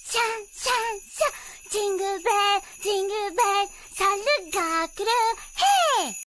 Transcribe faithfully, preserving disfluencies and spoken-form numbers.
シャンシャンシャン、ジングルベルジングルベル、猿が来る、